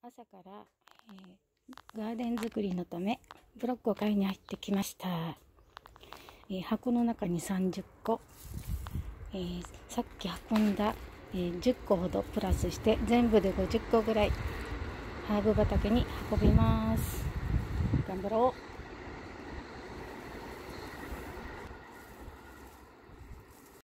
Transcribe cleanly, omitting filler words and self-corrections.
朝から、ガーデン作りのためブロックを買いに入ってきました。箱の中に30個、さっき運んだ、10個ほどプラスして全部で50個ぐらいハーブ畑に運びます。頑張ろう。